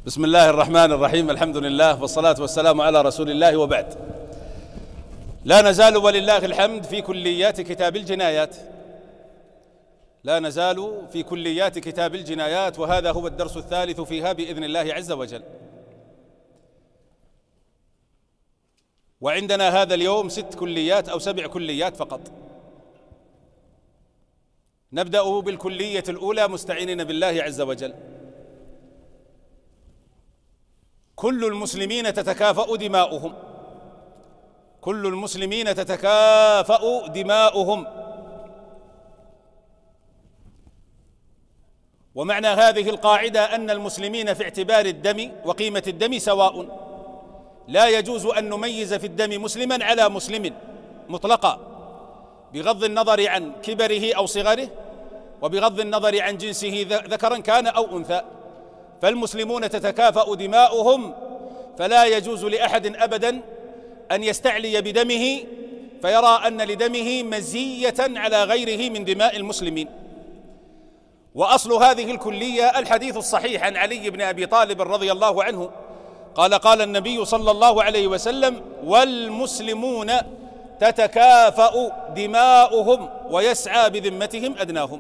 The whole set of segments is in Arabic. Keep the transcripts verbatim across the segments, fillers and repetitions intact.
بسم الله الرحمن الرحيم. الحمد لله والصلاة والسلام على رسول الله، وبعد. لا نزال ولله الحمد في كليات كتاب الجنايات لا نزال في كليات كتاب الجنايات وهذا هو الدرس الثالث فيها بإذن الله عز وجل. وعندنا هذا اليوم ست كليات أو سبع كليات فقط. نبدأ بالكلية الأولى مستعينين بالله عز وجل. كل المسلمين تتكافأ دماؤهم كل المسلمين تتكافأ دماؤهم ومعنى هذه القاعدة أن المسلمين في اعتبار الدم وقيمة الدم سواء، لا يجوز أن نميز في الدم مسلما على مسلم مطلقا، بغض النظر عن كبره أو صغره، وبغض النظر عن جنسه ذكرا كان أو أنثى. فالمسلمون تتكافأ دماؤهم، فلا يجوز لأحد أبدا أن يستعلي بدمه فيرى أن لدمه مزية على غيره من دماء المسلمين. وأصل هذه الكلية الحديث الصحيح عن علي بن أبي طالب رضي الله عنه قال قال النبي صلى الله عليه وسلم: والمسلمون تتكافأ دماؤهم ويسعى بذمتهم أدناهم.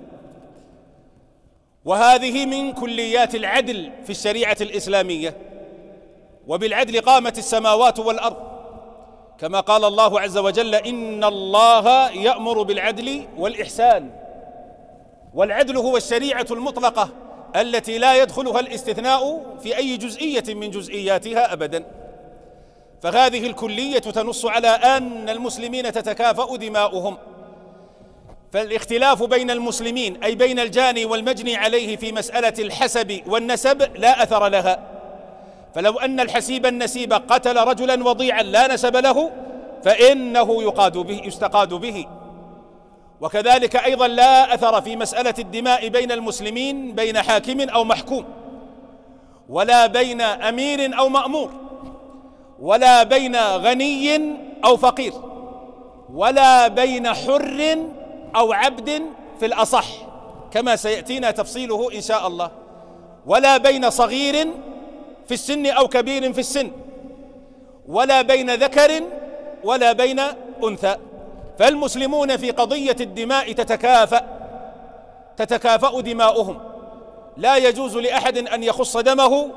وهذه من كليات العدل في الشريعة الإسلامية، وبالعدل قامت السماوات والأرض، كما قال الله عز وجل: إن الله يأمر بالعدل والإحسان. والعدل هو الشريعة المطلقة التي لا يدخلها الاستثناء في أي جزئية من جزئياتها أبدا. فهذه الكلية تنص على أن المسلمين تتكافأ دماؤهم، فالاختلاف بين المسلمين أي بين الجاني والمجني عليه في مسألة الحسب والنسب لا أثر لها. فلو أن الحسيب النسيب قتل رجلا وضيعا لا نسب له فإنه يقاد به يستقاد به. وكذلك أيضا لا أثر في مسألة الدماء بين المسلمين بين حاكم أو محكوم، ولا بين أمير أو مأمور، ولا بين غني أو فقير، ولا بين حر أو عبد في الأصح كما سيأتينا تفصيله إن شاء الله، ولا بين صغير في السن أو كبير في السن، ولا بين ذكر ولا بين أنثى. فالمسلمون في قضية الدماء تتكافأ تتكافأ دماؤهم، لا يجوز لأحد أن يخص دمه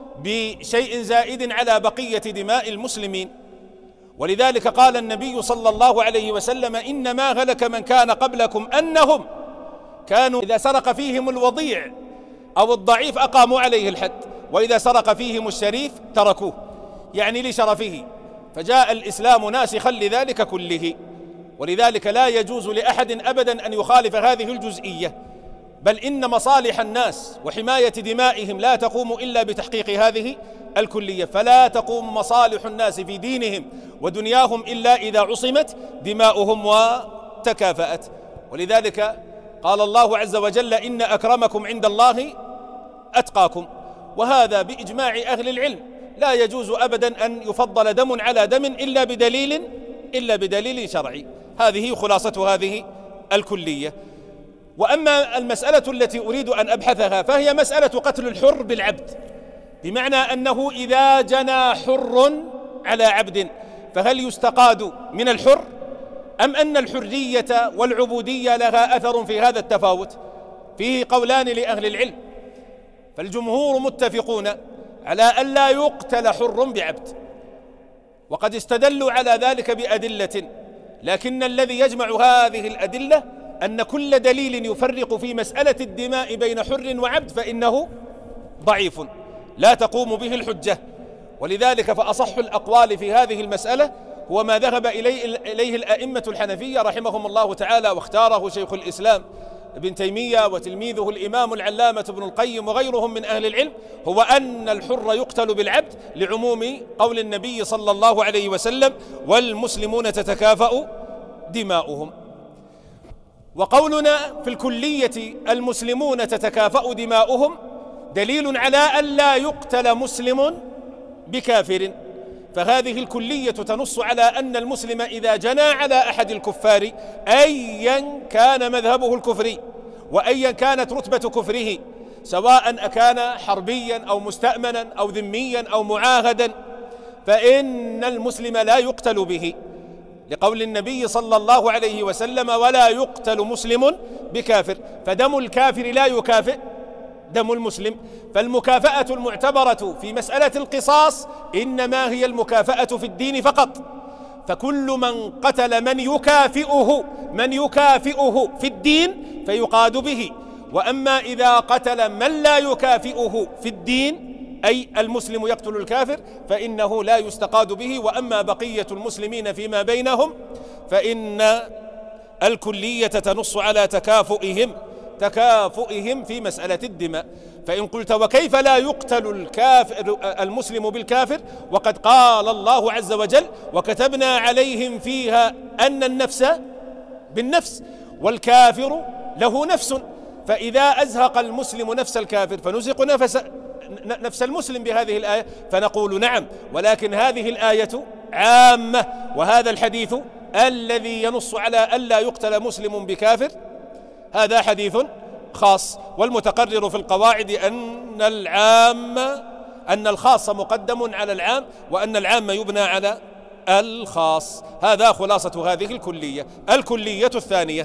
بشيء زائد على بقية دماء المسلمين. ولذلك قال النبي صلى الله عليه وسلم: إنما هلك من كان قبلكم أنهم كانوا إذا سرق فيهم الوضيع أو الضعيف أقاموا عليه الحد، وإذا سرق فيهم الشريف تركوه، يعني لشرفه. فجاء الإسلام ناسخا لذلك كله. ولذلك لا يجوز لأحد أبدا أن يخالف هذه الجزئية، بل إن مصالح الناس وحماية دمائهم لا تقوم إلا بتحقيق هذه الكلية. فلا تقوم مصالح الناس في دينهم ودنياهم إلا إذا عصمت دماؤهم وتكافأت. ولذلك قال الله عز وجل: إن أكرمكم عند الله أتقاكم. وهذا بإجماع أهل العلم، لا يجوز أبدا أن يفضل دم على دم إلا بدليل إلا بدليل شرعي. هذه خلاصة هذه الكلية. وأما المسألة التي أريد أن أبحثها فهي مسألة قتل الحر بالعبد، بمعنى أنه إذا جنى حر على عبد فهل يستقاد من الحر، أم أن الحرية والعبودية لها أثر في هذا التفاوت؟ فيه قولان لأهل العلم، فالجمهور متفقون على أن لا يقتل حر بعبد، وقد استدلوا على ذلك بأدلة، لكن الذي يجمع هذه الأدلة أن كل دليل يفرق في مسألة الدماء بين حر وعبد فإنه ضعيف لا تقوم به الحجة. ولذلك فأصح الأقوال في هذه المسألة هو ما ذهب إليه, إليه الأئمة الحنفية رحمهم الله تعالى، واختاره شيخ الإسلام ابن تيمية وتلميذه الإمام العلامة ابن القيم وغيرهم من أهل العلم، هو أن الحر يقتل بالعبد لعموم قول النبي صلى الله عليه وسلم: والمسلمون تتكافأ دماؤهم. وقولنا في الكلية المسلمون تتكافأ دماؤهم دليل على أن لا يقتل مسلم بكافر. فهذه الكلية تنص على أن المسلم إذا جنى على أحد الكفار أيا كان مذهبه الكفري وأيا كانت رتبة كفره سواء أكان حربيا أو مستأمنا أو ذميا أو معاهدا، فإن المسلم لا يقتل به، لقول النبي صلى الله عليه وسلم: ولا يقتل مسلم بكافر. فدم الكافر لا يكافئ دم المسلم. فالمكافأة المعتبرة في مسألة القصاص إنما هي المكافأة في الدين فقط. فكل من قتل من يكافئه من يكافئه في الدين فيقاد به، وأما إذا قتل من لا يكافئه في الدين، أي المسلم يقتل الكافر، فإنه لا يستقاد به. وأما بقية المسلمين فيما بينهم فإن الكلية تنص على تكافؤهم تكافؤهم في مسألة الدماء. فإن قلت: وكيف لا يقتل الكافر المسلم بالكافر وقد قال الله عز وجل: وكتبنا عليهم فيها أن النفس بالنفس والكافر له نفس، فإذا أزهق المسلم نفس الكافر فنزق نفس نفس المسلم بهذه الآية، فنقول: نعم، ولكن هذه الآية عامة، وهذا الحديث الذي ينص على ألا يقتل مسلم بكافر هذا حديث خاص. والمتقرر في القواعد أن العام أن الخاص مقدم على العام، وأن العام يبنى على الخاص. هذا خلاصة هذه الكلية. الكلية الثانية: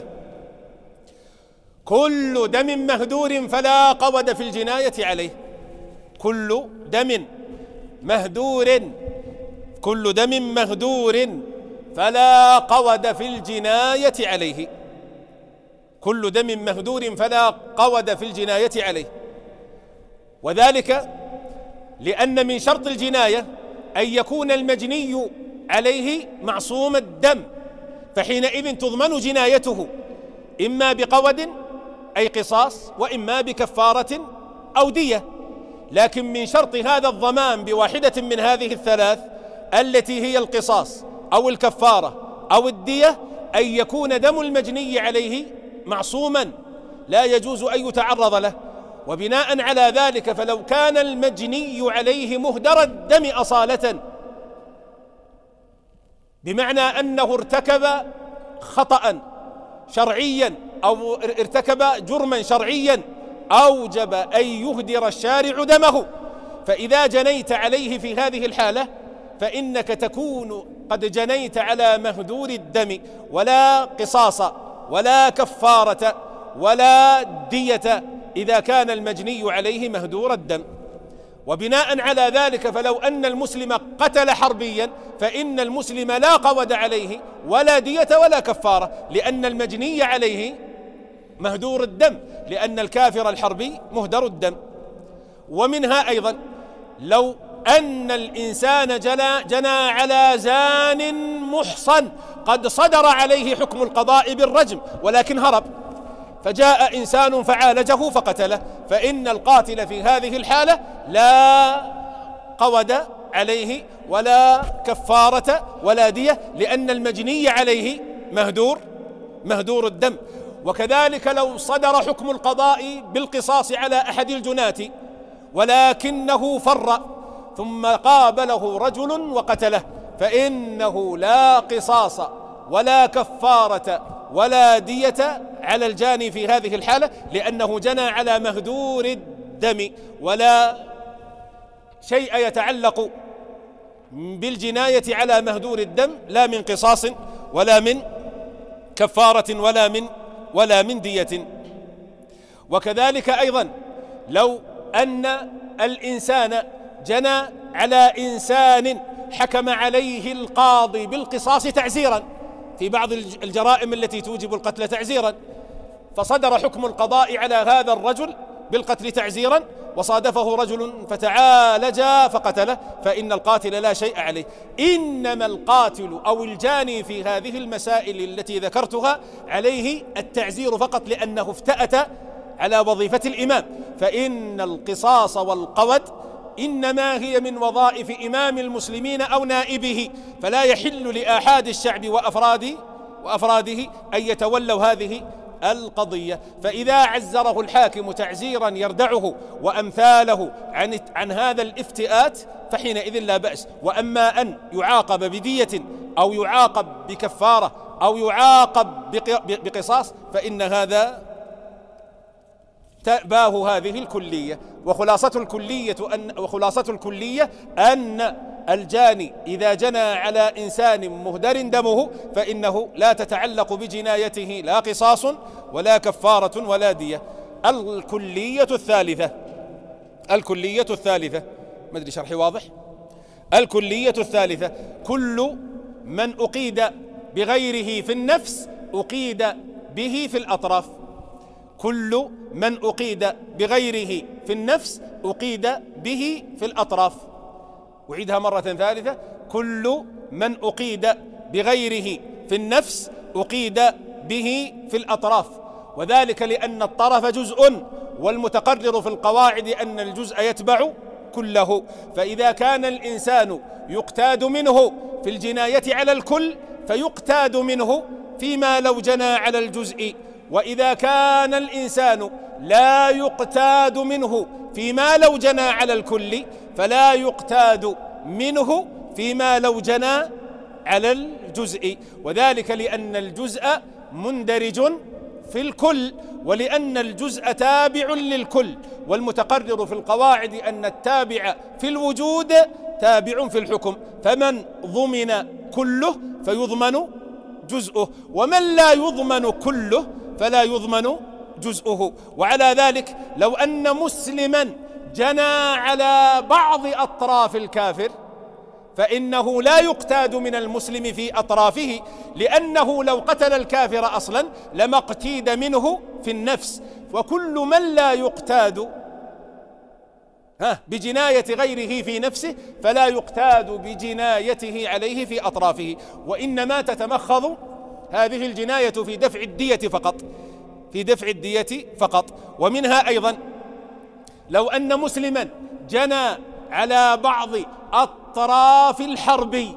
كل دم مهدور فلا قود في الجناية عليه. كل دم مهدور كل دم مهدور فلا قود في الجناية عليه. كل دم مهدور فلا قود في الجناية عليه، وذلك لأن من شرط الجناية أن يكون المجني عليه معصوم الدم، فحينئذ تضمن جنايته إما بقود أي قصاص، وإما بكفارة أو دية. لكن من شرط هذا الضمان بواحدة من هذه الثلاث التي هي القصاص أو الكفارة أو الدية أن يكون دم المجني عليه معصوما لا يجوز أن يتعرض له. وبناء على ذلك فلو كان المجني عليه مهدر الدم أصالة، بمعنى أنه ارتكب خطأ شرعيا أو ارتكب جرما شرعيا أوجب أن يهدر الشارع دمه، فإذا جنيت عليه في هذه الحالة فإنك تكون قد جنيت على مهدور الدم، ولا قصاص ولا كفارة ولا دية إذا كان المجني عليه مهدور الدم. وبناء على ذلك فلو أن المسلم قتل حربيا فإن المسلم لا قود عليه ولا دية ولا كفارة، لأن المجني عليه مهدور الدم، لأن الكافر الحربي مهدر الدم. ومنها أيضا لو أن الإنسان جنى, جنى على زان محصن قد صدر عليه حكم القضاء بالرجم ولكن هرب، فجاء إنسان فعالجه فقتله، فإن القاتل في هذه الحالة لا قود عليه ولا كفارة ولا دية، لأن المجني عليه مهدور مهدور الدم. وكذلك لو صدر حكم القضاء بالقصاص على أحد الجناة ولكنه فر ثم قابله رجل وقتله، فإنه لا قصاص ولا كفارة ولا دية على الجاني في هذه الحالة، لأنه جنى على مهدور الدم، ولا شيء يتعلق بالجناية على مهدور الدم، لا من قصاص ولا من كفارة ولا من ولا من دية. وكذلك أيضا لو أن الإنسان جنى على إنسان حكم عليه القاضي بالقصاص تعزيرا، في بعض الجرائم التي توجب القتل تعزيرا، فصدر حكم القضاء على هذا الرجل بالقتل تعزيرا وصادفه رجل فتعالج فقتله، فإن القاتل لا شيء عليه. إنما القاتل أو الجاني في هذه المسائل التي ذكرتها عليه التعزير فقط، لأنه افتأت على وظيفة الإمام، فإن القصاص والقود إنما هي من وظائف إمام المسلمين أو نائبه، فلا يحل لآحاد الشعب وأفراد وأفراده أن يتولوا هذه القضية. فإذا عزره الحاكم تعزيرا يردعه وأمثاله عن عن هذا الافتئات فحينئذ لا بأس. وأما أن يعاقب بدية أو يعاقب بكفارة أو يعاقب بقصاص فإن هذا تأباه هذه الكلية. وخلاصة الكلية أن وخلاصة الكلية أن الجاني إذا جنى على إنسان مهدر دمه فإنه لا تتعلق بجنايته لا قصاص ولا كفارة ولا دية. الكلية الثالثة الكلية الثالثة ما أدري شرحي واضح. الكلية الثالثة: كل من أقيد بغيره في النفس أقيد به في الأطراف. كل من أقيد بغيره في النفس أقيد به في الأطراف. أعيدها مرة ثالثة: كل من أقيد بغيره في النفس أقيد به في الأطراف، وذلك لأن الطرف جزء، والمتقرر في القواعد أن الجزء يتبع كله. فإذا كان الإنسان يقتاد منه في الجناية على الكل فيقتاد منه فيما لو جنى على الجزء، وإذا كان الإنسان لا يقتاد منه فيما لو جنى على الكل فلا يقتاد منه فيما لو جنى على الجزء، وذلك لأن الجزء مندرج في الكل، ولأن الجزء تابع للكل، والمتقرر في القواعد أن التابع في الوجود تابع في الحكم، فمن ضمن كله فيضمن جزءه، ومن لا يضمن كله فلا يضمن جزءه. وعلى ذلك لو أن مسلما جنى على بعض أطراف الكافر فإنه لا يقتاد من المسلم في أطرافه، لأنه لو قتل الكافر أصلا لما اقتيد منه في النفس، وكل من لا يقتاد ها بجناية غيره في نفسه فلا يقتاد بجنايته عليه في أطرافه، وإنما تتمخض هذه الجناية في دفع الدية فقط في دفع الدية فقط. ومنها أيضا لو أن مسلما جنى على بعض أطراف الحرب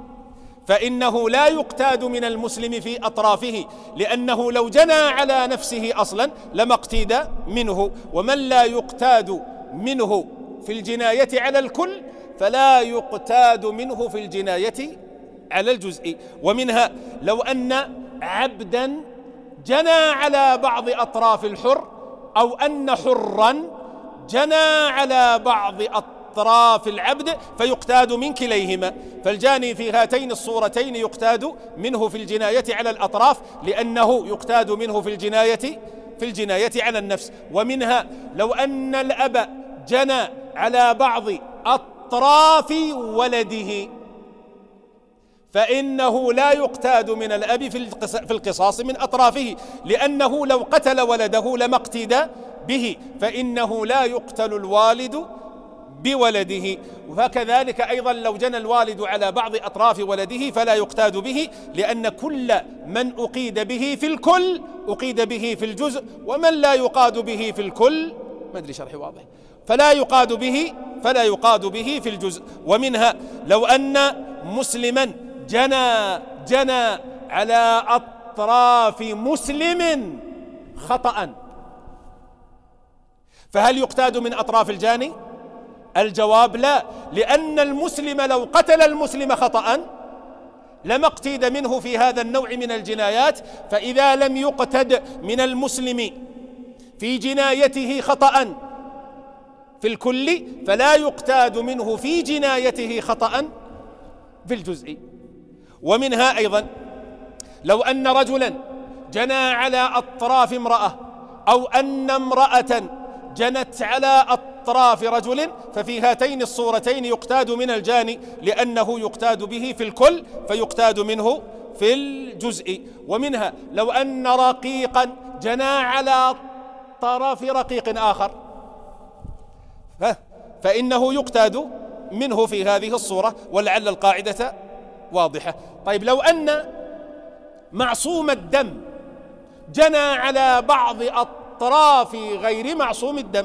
فإنه لا يقتاد من المسلم في أطرافه، لأنه لو جنى على نفسه أصلا لما اقتيد منه، ومن لا يقتاد منه في الجناية على الكل فلا يقتاد منه في الجناية على الجزء. ومنها لو أن عبدا جنى على بعض أطراف الحر، أو أن حرا جنى على بعض أطراف العبد فيقتاد من كليهما، فالجاني في هاتين الصورتين يقتاد منه في الجناية على الأطراف، لأنه يقتاد منه في الجناية في الجناية على النفس. ومنها لو أن الأب جنى على بعض أطراف ولده فإنه لا يقتاد من الأب في القصاص من أطرافه، لأنه لو قتل ولده لما اقتدى به، فإنه لا يقتل الوالد بولده. وكذلك أيضا لو جنى الوالد على بعض أطراف ولده فلا يقتاد به، لأن كل من أقيد به في الكل أقيد به في الجزء، ومن لا يقاد به في الكل ما أدري شرحي واضح فلا يقاد به فلا يقاد به في الجزء. ومنها لو أن مسلما جنى جنى على أطراف مسلم خطأ فهل يقتاد من أطراف الجاني؟ الجواب لا، لأن المسلم لو قتل المسلم خطأ لما اقتيد منه في هذا النوع من الجنايات، فإذا لم يقتد من المسلم في جنايته خطأ في الكل فلا يقتاد منه في جنايته خطأ في الجزء. ومنها أيضا لو أن رجلا جنى على أطراف امرأة، أو أن امرأة جنت على أطراف رجل، ففي هاتين الصورتين يقتاد من الجاني، لأنه يقتاد به في الكل فيقتاد منه في الجزء. ومنها لو أن رقيقا جنى على طرف رقيق آخر فإنه يقتاد منه في هذه الصورة، ولعل القاعدة واضحة. طيب لو أن معصوم الدم جنى على بعض أطراف غير معصوم الدم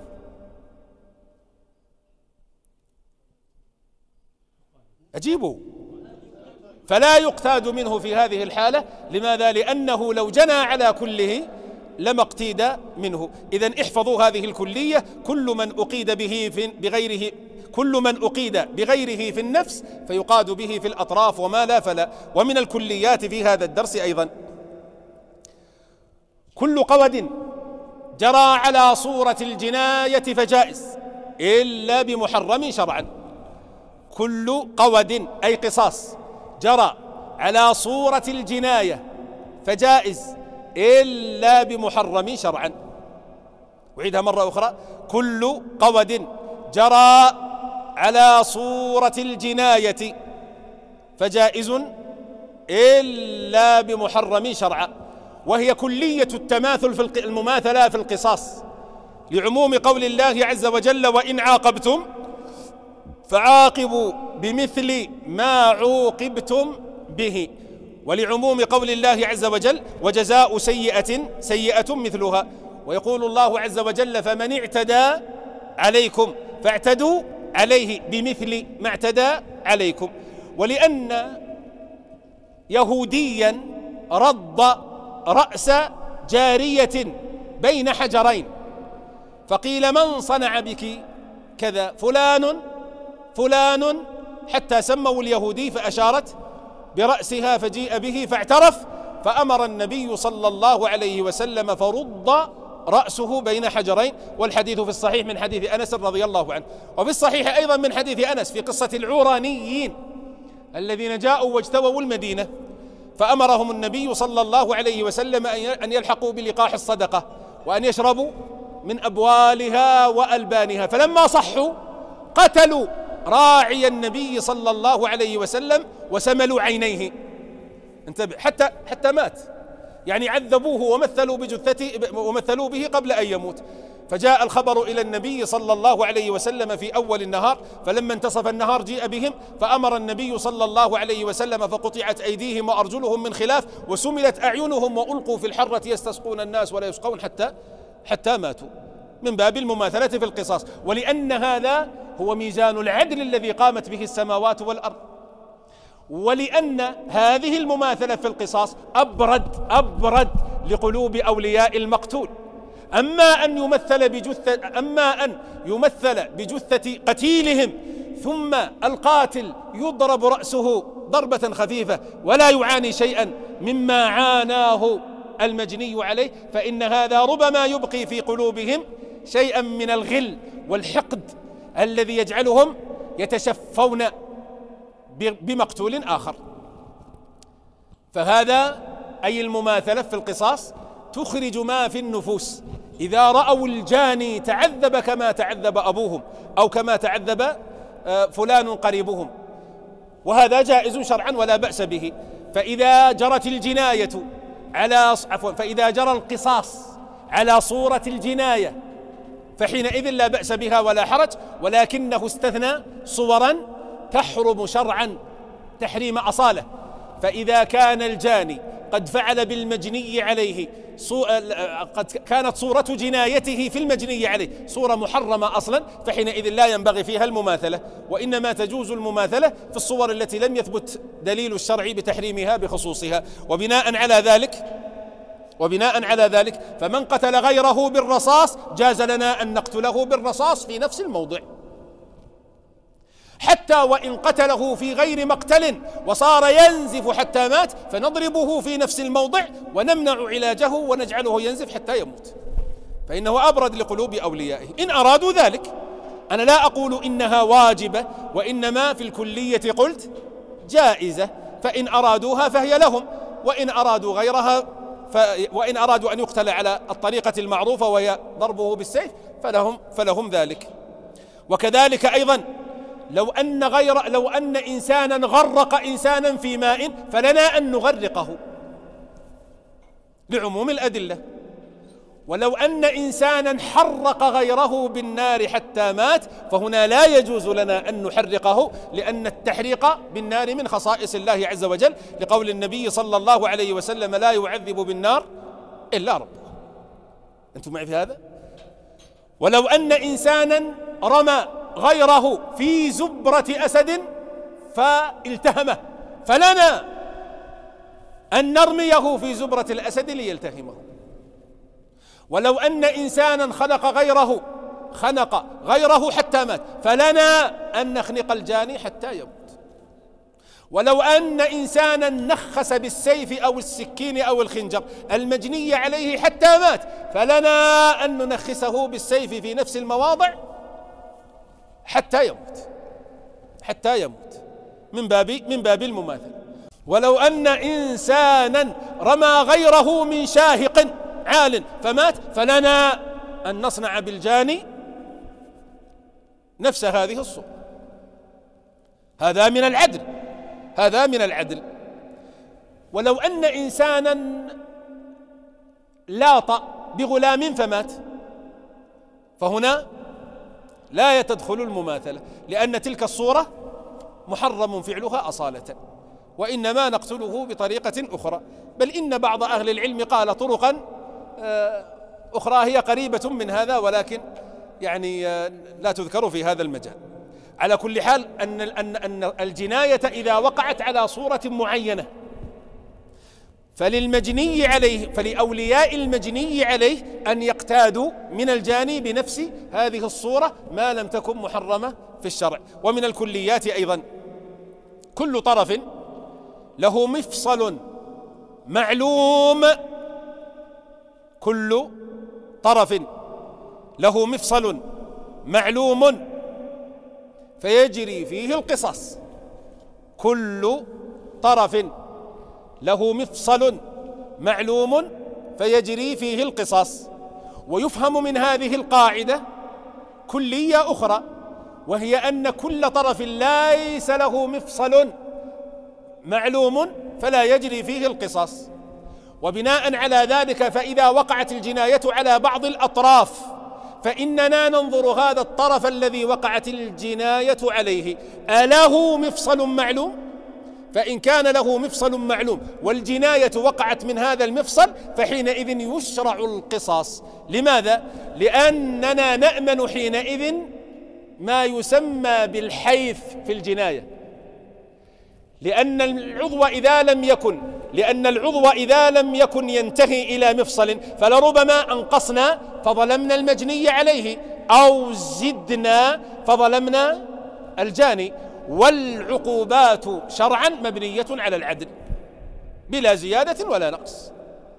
أجيبوا فلا يقتاد منه في هذه الحالة. لماذا؟ لأنه لو جنى على كله لما اقتيد منه. إذن احفظوا هذه الكلية: كل من أقيد به في بغيره كل من أقيد بغيره في النفس فيقاد به في الأطراف، وما لا فلا. ومن الكليات في هذا الدرس أيضا: كل قود جرى على صورة الجناية فجائز إلا بمحرم شرعا. كل قود أي قصاص جرى على صورة الجناية فجائز إلا بمحرم شرعا. أعيدها مرة أخرى: كل قود جرى على صورة الجناية فجائز إلا بمحرم شرعا، وهي كلية التماثل في المماثلة في القصاص، لعموم قول الله عز وجل: وإن عاقبتم فعاقبوا بمثل ما عوقبتم به، ولعموم قول الله عز وجل: وجزاء سيئة سيئة مثلها. ويقول الله عز وجل: فمن اعتدى عليكم فاعتدوا عليه بمثل ما اعتدى عليكم. ولأن يهوديا رض رأس جارية بين حجرين، فقيل: من صنع بك كذا؟ فلان فلان، حتى سموا اليهودي فأشارت برأسها فجيء به فاعترف، فأمر النبي صلى الله عليه وسلم فرض رأسه بين حجرين. والحديث في الصحيح من حديث أنس رضي الله عنه، وفي الصحيح أيضا من حديث أنس في قصة العورانيين الذين جاءوا واجتووا المدينة، فأمرهم النبي صلى الله عليه وسلم أن يلحقوا بلقاح الصدقة وأن يشربوا من أبوالها وألبانها، فلما صحوا قتلوا راعي النبي صلى الله عليه وسلم وسملوا عينيه. انتبه، حتى حتى مات، يعني عذبوه ومثلوا بجثته ومثلوا به قبل أن يموت. فجاء الخبر إلى النبي صلى الله عليه وسلم في أول النهار، فلما انتصف النهار جيء بهم، فأمر النبي صلى الله عليه وسلم فقطعت أيديهم وأرجلهم من خلاف وسملت أعينهم وألقوا في الحرة يستسقون الناس ولا يسقون حتى حتى ماتوا، من باب المماثلة في القصاص. ولأن هذا هو ميزان العدل الذي قامت به السماوات والأرض، ولأن هذه المماثلة في القصاص أبرد أبرد لقلوب أولياء المقتول. أما أن يمثل بجثة أما أن يمثل بجثة قتيلهم ثم القاتل يضرب رأسه ضربة خفيفة ولا يعاني شيئا مما عاناه المجني عليه، فإن هذا ربما يبقي في قلوبهم شيئا من الغل والحقد الذي يجعلهم يتشفون بمقتول آخر. فهذا أي المماثلة في القصاص تخرج ما في النفوس. إذا رأوا الجاني تعذب كما تعذب أبوهم أو كما تعذب فلان قريبهم، وهذا جائز شرعا ولا بأس به. فإذا جرت الجناية على عفوا فإذا جرى القصاص على صورة الجناية فحينئذ لا بأس بها ولا حرج، ولكنه استثنى صورا تحرم شرعا تحريم أصالة. فإذا كان الجاني قد فعل بالمجني عليه صو... قد كانت صورة جنايته في المجني عليه صورة محرمة أصلا، فحينئذ لا ينبغي فيها المماثلة، وإنما تجوز المماثلة في الصور التي لم يثبت دليل الشرع بتحريمها بخصوصها. وبناء على ذلك وبناء على ذلك فمن قتل غيره بالرصاص جاز لنا أن نقتله بالرصاص في نفس الموضع، حتى وإن قتله في غير مقتل وصار ينزف حتى مات فنضربه في نفس الموضع ونمنع علاجه ونجعله ينزف حتى يموت، فإنه أبرد لقلوب أوليائه إن أرادوا ذلك. أنا لا أقول إنها واجبة، وإنما في الكلية قلت جائزة، فإن أرادوها فهي لهم، وإن أرادوا غيرها ف... وإن أرادوا أن يقتل على الطريقة المعروفة وهي ضربه بالسيف فلهم فلهم ذلك. وكذلك أيضا لو أن غير لو أن إنسانا غرق إنسانا في ماء فلنا أن نغرقه لعموم الأدلة، ولو أن إنسانا حرق غيره بالنار حتى مات فهنا لا يجوز لنا أن نحرقه، لأن التحريق بالنار من خصائص الله عز وجل، لقول النبي صلى الله عليه وسلم: لا يعذب بالنار إلا ربه. أنتم معي في هذا؟ ولو أن إنسانا رمى غيره في زبرة أسد فالتهمه فلنا أن نرميه في زبرة الأسد ليلتهمه. ولو أن إنسانا خنق غيره خنق غيره حتى مات فلنا أن نخنق الجاني حتى يموت. ولو أن إنسانا نخس بالسيف أو السكين أو الخنجر المجني عليه حتى مات، فلنا أن ننخسه بالسيف في نفس المواضع حتى يموت حتى يموت من باب من باب المماثلة. ولو أن إنسانا رمى غيره من شاهق عال فمات، فلنا أن نصنع بالجاني نفس هذه الصورة. هذا من العدل، هذا من العدل. ولو أن إنسانا لاط بغلام فمات، فهنا لا تدخل المماثلة، لأن تلك الصورة محرم فعلها أصالة، وإنما نقتله بطريقة أخرى. بل إن بعض أهل العلم قال طرقا أخرى هي قريبة من هذا، ولكن يعني لا تذكر في هذا المجال. على كل حال أن أن أن الجناية إذا وقعت على صورة معينة، فللمجني عليه فلأولياء المجني عليه أن يقتادوا من الجاني بنفس هذه الصورة ما لم تكن محرمة في الشرع. ومن الكليات أيضا كل طرف له مفصل معلوم، كل طرف له مفصل معلوم فيجري فيه القصاص. كل طرف له مفصل معلوم فيجري فيه القصاص. ويفهم من هذه القاعدة كلية أخرى، وهي أن كل طرف ليس له مفصل معلوم فلا يجري فيه القصاص. وبناء على ذلك فإذا وقعت الجناية على بعض الأطراف فإننا ننظر هذا الطرف الذي وقعت الجناية عليه أله مفصل معلوم؟ فإن كان له مفصل معلوم والجناية وقعت من هذا المفصل فحينئذ يشرع القصاص. لماذا؟ لأننا نأمن حينئذ ما يسمى بالحيف في الجناية، لأن العضو إذا لم يكن لأن العضو إذا لم يكن ينتهي إلى مفصل فلربما أنقصنا فظلمنا المجني عليه، أو زدنا فظلمنا الجاني. والعقوبات شرعا مبنية على العدل بلا زيادة ولا نقص.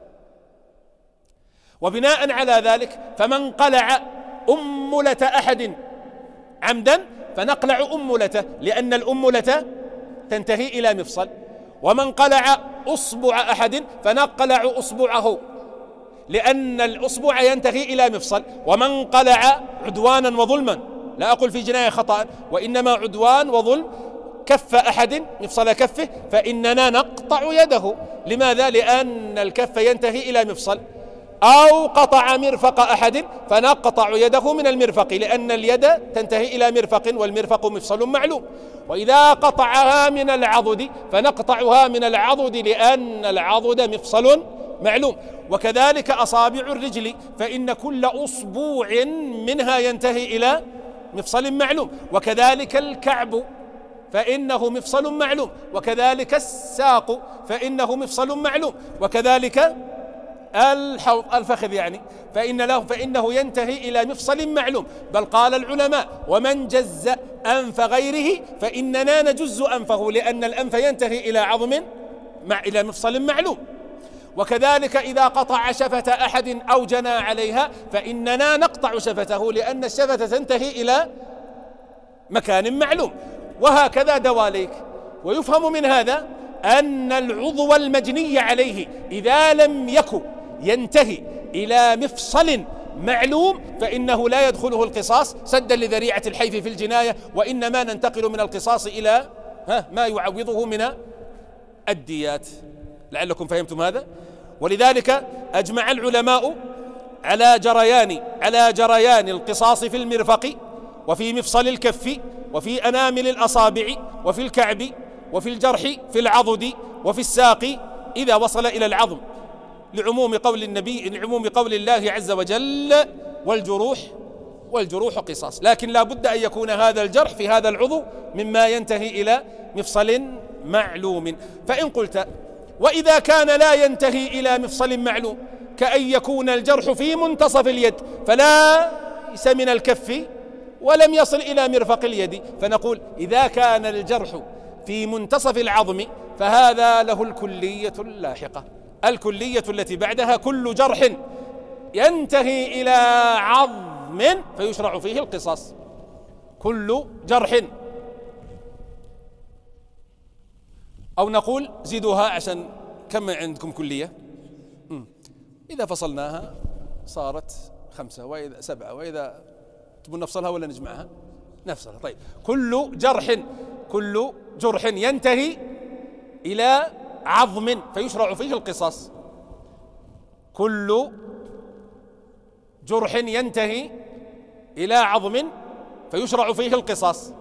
وبناء على ذلك فمن قلع أملة أحد عمدا فنقلع أملته، لأن الأملة تنتهي إلى مفصل. ومن قلع أصبع أحد فنقلع أصبعه، لأن الأصبع ينتهي إلى مفصل. ومن قلع عدوانا وظلما، لا أقول في جناية خطأ وإنما عدوان وظلم، كف أحد مفصل كفه فإننا نقطع يده. لماذا؟ لأن الكف ينتهي إلى مفصل. أو قطع مرفق أحد فنقطع يده من المرفق، لأن اليد تنتهي إلى مرفق والمرفق مفصل معلوم. وإذا قطعها من العضد فنقطعها من العضد، لأن العضد مفصل معلوم. وكذلك أصابع الرجل فإن كل أصبوع منها ينتهي إلى مفصل معلوم. وكذلك الكعب فإنه مفصل معلوم. وكذلك الساق فإنه مفصل معلوم. وكذلك الحوض الفخذ يعني فإن له فإنه ينتهي إلى مفصل معلوم. بل قال العلماء ومن جز أنف غيره فإننا نجز أنفه، لأن الأنف ينتهي إلى عظم مع إلى مفصل معلوم. وكذلك إذا قطع شفة أحد أو جنى عليها فإننا نقطع شفته، لأن الشفة تنتهي إلى مكان معلوم. وهكذا دواليك. ويفهم من هذا أن العضو المجني عليه إذا لم يكن ينتهي إلى مفصل معلوم فإنه لا يدخله القصاص سدا لذريعة الحيف في الجناية، وإنما ننتقل من القصاص إلى ها ما يعوضه من الديات. لعلكم فهمتم هذا. ولذلك أجمع العلماء على جريان على جريان القصاص في المرفق وفي مفصل الكف وفي أنامل الأصابع وفي الكعب وفي الجرح في العضد وفي الساق إذا وصل إلى العظم، لعموم قول النبي لعموم قول الله عز وجل والجروح والجروح قصاص. لكن لا بد أن يكون هذا الجرح في هذا العضو مما ينتهي إلى مفصل معلوم. فإن قلت وإذا كان لا ينتهي إلى مفصل معلوم كأن يكون الجرح في منتصف اليد فلا ليس من الكف ولم يصل إلى مرفق اليد، فنقول إذا كان الجرح في منتصف العظم فهذا له الكلية اللاحقة. الكلية التي بعدها كل جرح ينتهي إلى عظم فيشرع فيه القصاص. كل جرح، أو نقول زيدوها عشان كم عندكم كلية؟ إذا فصلناها صارت خمسة، وإذا سبعة، وإذا تبون نفصلها ولا نجمعها؟ نفصلها. طيب، كل جرح كل جرح ينتهي إلى عظم فيشرع فيه القصاص. كل جرح ينتهي إلى عظم فيشرع فيه القصاص.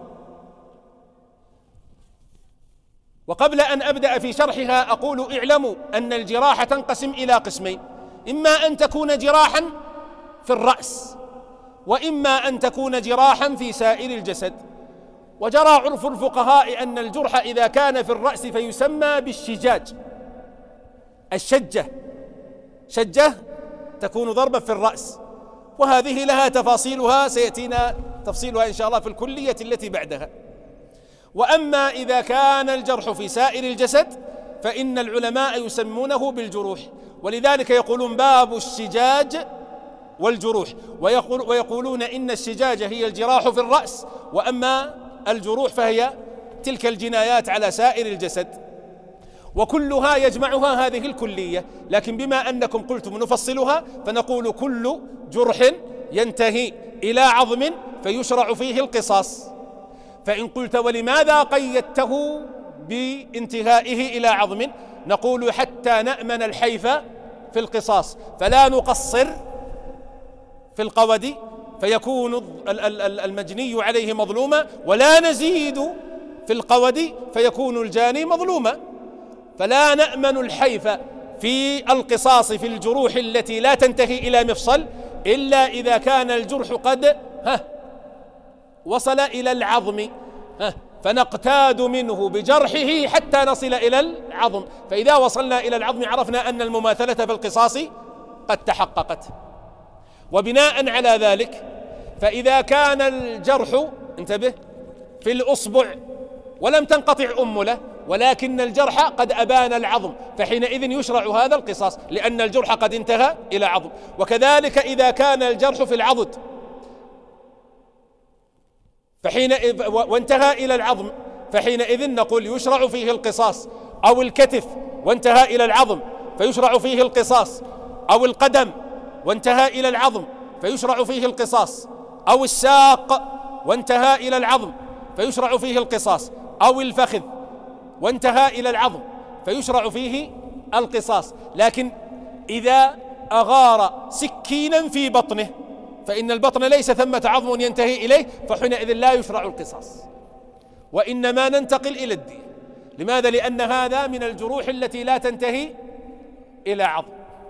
وقبل أن أبدأ في شرحها أقول اعلموا أن الجراح تنقسم إلى قسمين: إما أن تكون جراحا في الرأس، وإما أن تكون جراحا في سائر الجسد. وجرى عرف الفقهاء أن الجرح إذا كان في الرأس فيسمى بالشجاج. الشجة شجة تكون ضربا في الرأس، وهذه لها تفاصيلها سيأتينا تفصيلها إن شاء الله في الكلية التي بعدها. وأما إذا كان الجرح في سائر الجسد فإن العلماء يسمونه بالجروح، ولذلك يقولون باب الشجاج والجروح، ويقول ويقولون إن الشجاج هي الجراح في الرأس، وأما الجروح فهي تلك الجنايات على سائر الجسد. وكلها يجمعها هذه الكلية، لكن بما أنكم قلتم نفصلها فنقول كل جرح ينتهي إلى عظم فيشرع فيه القصاص. فإن قلت ولماذا قيدته بانتهائه إلى عظم؟ نقول حتى نأمن الحيف في القصاص، فلا نقصر في القود فيكون المجني عليه مظلوما، ولا نزيد في القود فيكون الجاني مظلوما. فلا نأمن الحيف في القصاص في الجروح التي لا تنتهي إلى مفصل إلا إذا كان الجرح قد ها وصل إلى العظم، ها فنقتاد منه بجرحه حتى نصل إلى العظم. فإذا وصلنا إلى العظم عرفنا أن المماثلة في القصاص قد تحققت. وبناء على ذلك فإذا كان الجرح انتبه في الأصبع ولم تنقطع أمله ولكن الجرح قد أبان العظم فحينئذ يشرع هذا القصاص لأن الجرح قد انتهى إلى عظم. وكذلك إذا كان الجرح في العضد فحين وانتهى إلى العظم فحينئذ نقول يشرع فيه القصاص، أو الكتف وانتهى إلى العظم فيشرع فيه القصاص، أو القدم وانتهى إلى العظم فيشرع فيه القصاص، أو الساق وانتهى إلى العظم فيشرع فيه القصاص، أو الفخذ وانتهى إلى العظم فيشرع فيه القصاص. لكن إذا أغار سكينا في بطنه فإن البطن ليس ثمة عظم ينتهي إليه فحينئذ لا يشرع القصاص، وإنما ننتقل إلى الدية. لماذا؟ لأن هذا من الجروح التي لا تنتهي إلى عظم.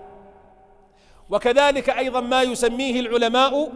وكذلك أيضا ما يسميه العلماء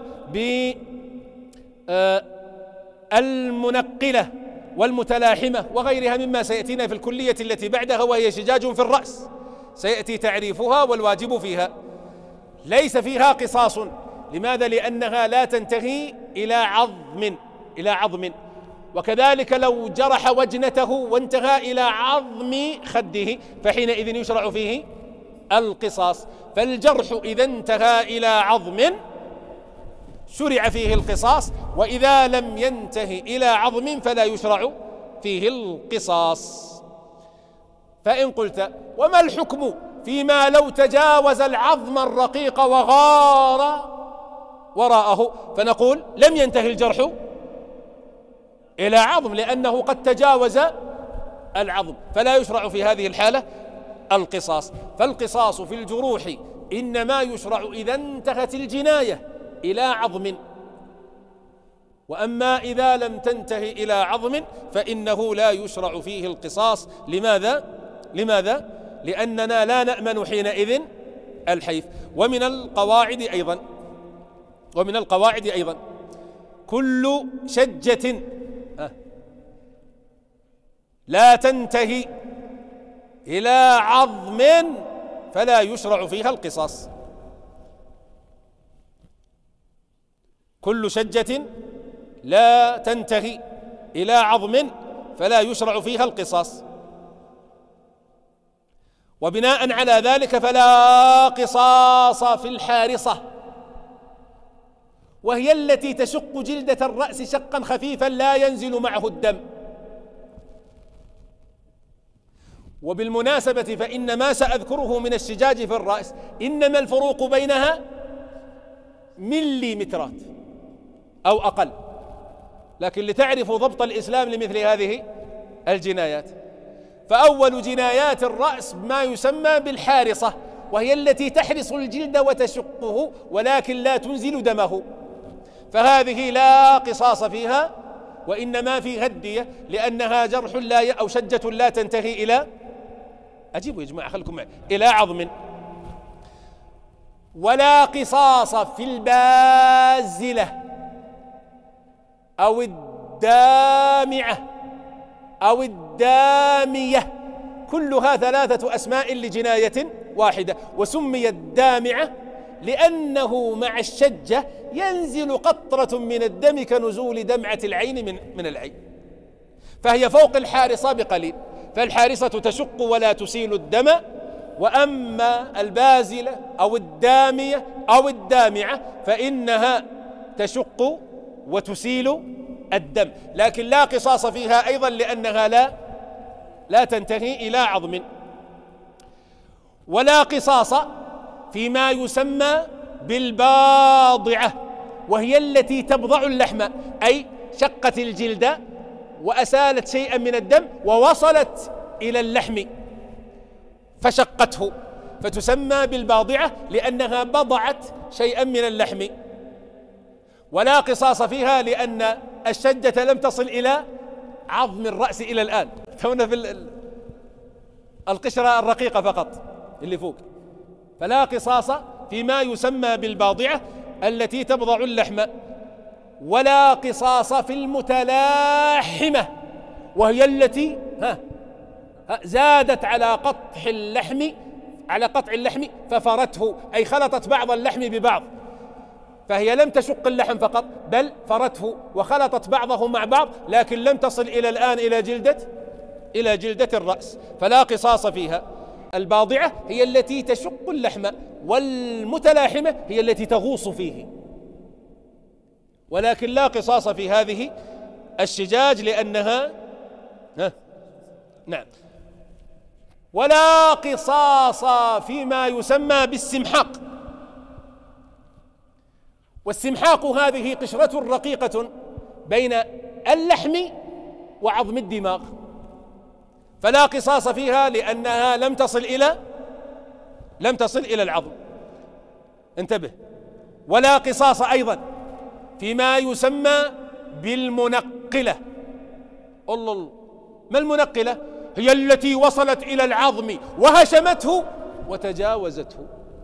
بالمنقلة والمتلاحمة وغيرها مما سيأتينا في الكلية التي بعدها، وهي شجاج في الرأس سيأتي تعريفها والواجب فيها. ليس فيها قصاص. لماذا؟ لأنها لا تنتهي إلى عظم إلى عظم. وكذلك لو جرح وجنته وانتهى إلى عظم خده فحينئذ يشرع فيه القصاص. فالجرح إذا انتهى إلى عظم شرع فيه القصاص، وإذا لم ينتهي إلى عظم فلا يشرع فيه القصاص. فإن قلت وما الحكم فيما لو تجاوز العظم الرقيق وغار وراءه؟ فنقول لم ينتهي الجرح إلى عظم لأنه قد تجاوز العظم فلا يشرع في هذه الحالة القصاص. فالقصاص في الجروح إنما يشرع إذا انتهت الجناية إلى عظم، وأما إذا لم تنتهي إلى عظم فإنه لا يشرع فيه القصاص. لماذا؟ لماذا؟ لأننا لا نأمن حينئذ الحيف. ومن القواعد أيضا ومن القواعد أيضا كل شجة لا تنتهي إلى عظم فلا يشرع فيها القصاص. كل شجة لا تنتهي إلى عظم فلا يشرع فيها القصاص. وبناء على ذلك فلا قصاص في الحارصة، وهي التي تشق جلدة الرأس شقا خفيفا لا ينزل معه الدم. وبالمناسبة فإن ما سأذكره من الشجاج في الرأس إنما الفروق بينها مليمترات أو أقل، لكن لتعرفوا ضبط الإسلام لمثل هذه الجنايات. فأول جنايات الرأس ما يسمى بالحارصة، وهي التي تحرص الجلد وتشقه ولكن لا تنزل دمه، فهذه لا قصاص فيها وإنما فيها الدية، لأنها جرح لا ي... أو شجة لا تنتهي إلى أجيبوا يا جماعة خلكم معي إلى عظم. ولا قصاص في البازلة أو الدامعة أو الدامية، كلها ثلاثة أسماء لجناية واحدة. وسميت دامعة لأنه مع الشجة ينزل قطرة من الدم كنزول دمعة العين من, من العين، فهي فوق الحارصة بقليل. فالحارصة تشق ولا تسيل الدم، وأما البازلة أو الدامية أو الدامعة فإنها تشق وتسيل الدم، لكن لا قصاص فيها أيضا لأنها لا لا تنتهي إلى عظم. ولا قصاص فيما يسمى بالباضعة، وهي التي تبضع اللحم، أي شقت الجلد وأسالت شيئا من الدم ووصلت إلى اللحم فشقته، فتسمى بالباضعة لأنها بضعت شيئا من اللحم. ولا قصاص فيها لأن الشجة لم تصل إلى عظم الرأس إلى الآن، تونا في القشرة الرقيقة فقط اللي فوق. فلا قصاص فيما يسمى بالباضعة التي تبضع اللحم. ولا قصاص في المتلاحمة، وهي التي ها زادت على قطع اللحم على قطع اللحم ففرته، أي خلطت بعض اللحم ببعض، فهي لم تشق اللحم فقط بل فرته وخلطت بعضه مع بعض، لكن لم تصل إلى الآن إلى جلدة إلى جلدة الرأس، فلا قصاص فيها. الباضعة هي التي تشق اللحم، والمتلاحمة هي التي تغوص فيه، ولكن لا قصاص في هذه الشجاج لأنها ها نعم. ولا قصاص فيما يسمى بالسمحاق، والسمحاق هذه قشرة رقيقة بين اللحم وعظم الدماغ، فلا قصاص فيها لأنها لم تصل إلى لم تصل إلى العظم. انتبه. ولا قصاص أيضا فيما يسمى بالمنقلة. الله، ما المنقلة؟ هي التي وصلت إلى العظم وهشمته وتجاوزته،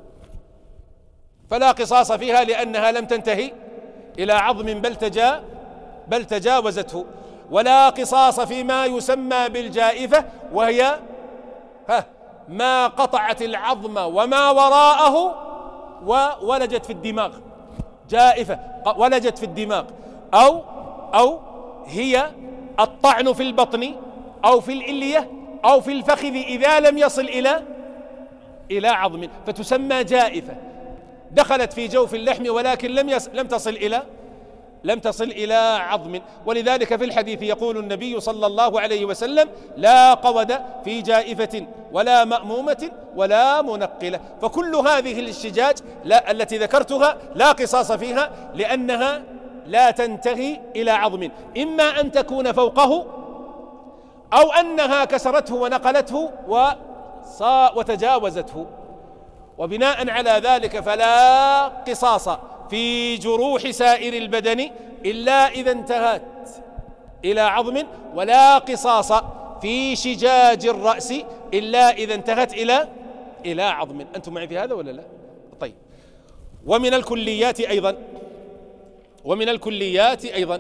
فلا قصاص فيها لأنها لم تنتهي إلى عظم بل تجا بل تجاوزته. ولا قصاص فيما يسمى بالجائفة، وهي ها ما قطعت العظم وما وراءه وولجت في الدماغ، جائفة ولجت في الدماغ، أو أو هي الطعن في البطن أو في الإلية أو في الفخذ إذا لم يصل إلى إلى عظم، فتسمى جائفة، دخلت في جوف اللحم ولكن لم يص... لم تصل إلى لم تصل إلى عظم. ولذلك في الحديث يقول النبي صلى الله عليه وسلم: لا قود في جائفة ولا مأمومة ولا منقلة. فكل هذه الشجاج لا التي ذكرتها لا قصاص فيها لأنها لا تنتهي إلى عظم، إما أن تكون فوقه أو أنها كسرته ونقلته وتجاوزته. وبناء على ذلك فلا قصاص في جروح سائر البدن إلا إذا انتهت إلى عظم، ولا قصاص في شجاج الرأس إلا إذا انتهت إلى إلى عظم. أنتم معي في هذا ولا لا؟ طيب. ومن الكليات أيضا ومن الكليات أيضا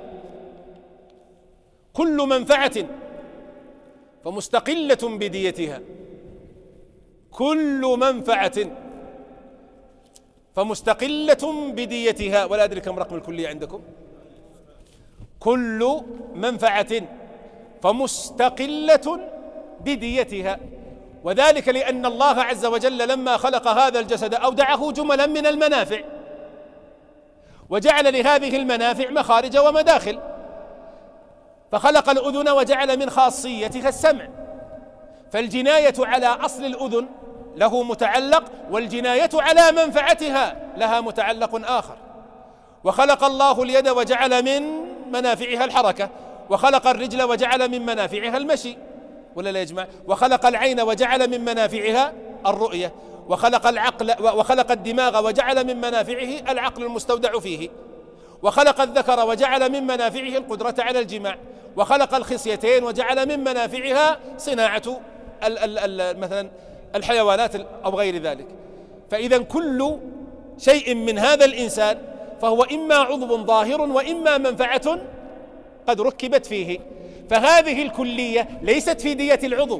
كل منفعة فمستقلة بديتها، كل منفعة فمستقلة بديتها. ولا أدري كم رقم الكلية عندكم. كل منفعة فمستقلة بديتها، وذلك لأن الله عز وجل لما خلق هذا الجسد أودعه جملا من المنافع، وجعل لهذه المنافع مخارج ومداخل، فخلق الأذن وجعل من خاصيتها السمع، فالجناية على أصل الأذن له متعلق، والجناية على منفعتها لها متعلق آخر. وخلق الله اليد وجعل من منافعها الحركة، وخلق الرجل وجعل من منافعها المشي، ولا لا يجمع؟ وخلق العين وجعل من منافعها الرؤية، وخلق العقل وخلق الدماغ وجعل من منافعه العقل المستودع فيه، وخلق الذكر وجعل من منافعه القدرة على الجماع، وخلق الخصيتين وجعل من منافعها صناعة ال ال ال مثلا الحيوانات أو غير ذلك. فإذا كل شيء من هذا الإنسان فهو إما عضو ظاهر وإما منفعة قد ركبت فيه. فهذه الكلية ليست في دية العضو،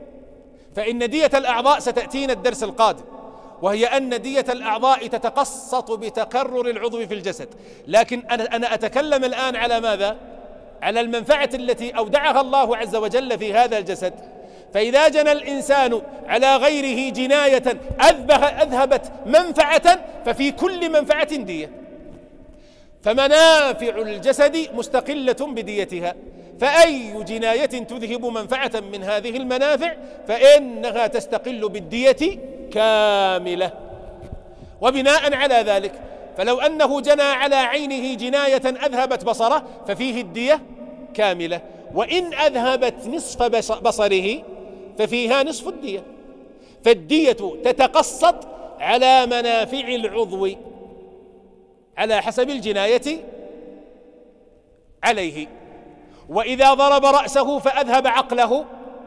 فإن دية الأعضاء ستأتينا الدرس القادم، وهي أن دية الأعضاء تتقسط بتكرر العضو في الجسد. لكن أنا أنا أتكلم الآن على ماذا؟ على المنفعة التي أودعها الله عز وجل في هذا الجسد. فإذا جنى الإنسان على غيره جناية أذهبت منفعة ففي كل منفعة دية، فمنافع الجسد مستقلة بديتها، فأي جناية تذهب منفعة من هذه المنافع فإنها تستقل بالدية كاملة. وبناء على ذلك فلو أنه جنى على عينه جناية أذهبت بصره ففيه الدية كاملة، وإن أذهبت نصف بصره ففيها نصف الدية. فالدية تتقسط على منافع العضو على حسب الجناية عليه. وإذا ضرب رأسه فأذهب عقله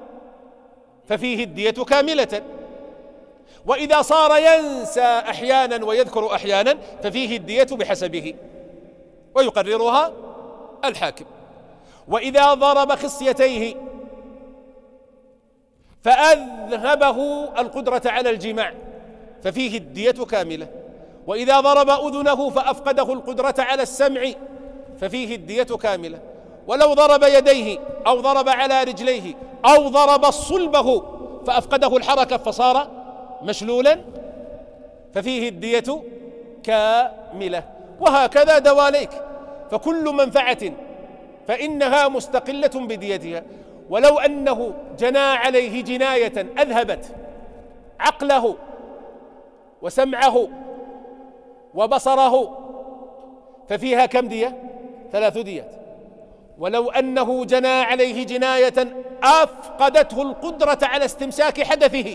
ففيه الدية كاملة، وإذا صار ينسى أحيانا ويذكر أحيانا ففيه الدية بحسبه ويقررها الحاكم. وإذا ضرب خصيتيه فأذهبه القدرة على الجماع ففيه الدية كاملة، وإذا ضرب أذنه فأفقده القدرة على السمع ففيه الدية كاملة. ولو ضرب يديه أو ضرب على رجليه أو ضرب صلبه فأفقده الحركة فصار مشلولا ففيه الدية كاملة. وهكذا دواليك، فكل منفعة فإنها مستقلة بديتها. ولو أنه جنى عليه جناية أذهبت عقله وسمعه وبصره ففيها كم دية؟ ثلاث ديات. ولو أنه جنى عليه جناية أفقدته القدرة على استمساك حدثه،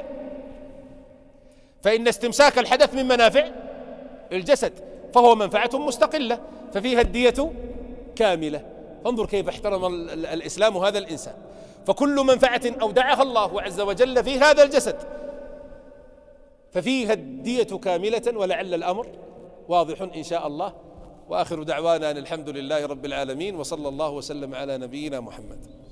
فإن استمساك الحدث من منافع الجسد فهو منفعة مستقلة ففيها الدية كاملة. انظر كيف احترم الإسلام هذا الإنسان. فكل منفعة أودعها الله عز وجل في هذا الجسد ففيها الدية كاملة، ولعل الأمر واضح إن شاء الله. وآخر دعوانا أن الحمد لله رب العالمين، وصلى الله وسلم على نبينا محمد.